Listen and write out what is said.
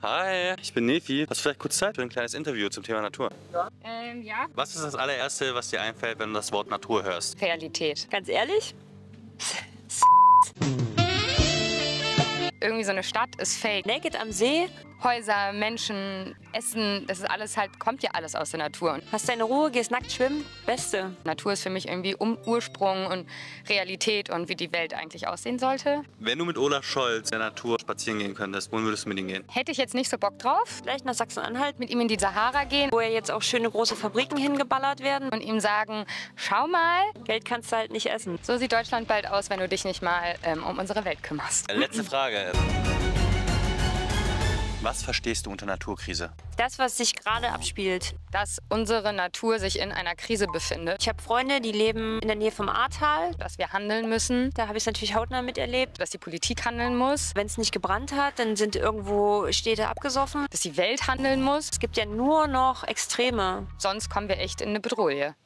Hi, ich bin Nefi. Hast du vielleicht kurz Zeit für ein kleines Interview zum Thema Natur? Ja. Was ist das allererste, was dir einfällt, wenn du das Wort Natur hörst? Realität. Ganz ehrlich? Irgendwie so eine Stadt ist fake. Naked am See? Häuser, Menschen, Essen, das ist alles halt, kommt ja alles aus der Natur. Und Hast deine Ruhe, gehst nackt schwimmen? Beste. Natur ist für mich irgendwie Ursprung und Realität und wie die Welt eigentlich aussehen sollte. Wenn du mit Olaf Scholz in der Natur spazieren gehen könntest, wohin würdest du mit ihm gehen? Hätte ich jetzt nicht so Bock drauf, Vielleicht nach Sachsen-Anhalt, mit ihm in die Sahara gehen wo ja jetzt auch schöne große Fabriken hingeballert werden. und ihm sagen, schau mal, Geld kannst du halt nicht essen. so sieht Deutschland bald aus, wenn du dich nicht mal um unsere Welt kümmerst. Letzte Frage. Was verstehst du unter Naturkrise? Das, was sich gerade abspielt. Dass unsere Natur sich in einer Krise befindet, Ich habe Freunde, die leben in der Nähe vom Ahrtal. dass wir handeln müssen, Da habe ich es natürlich hautnah miterlebt. dass die Politik handeln muss, Wenn es nicht gebrannt hat, dann sind irgendwo Städte abgesoffen. dass die Welt handeln muss, Es gibt ja nur noch Extreme. sonst kommen wir echt in eine Bedrohung.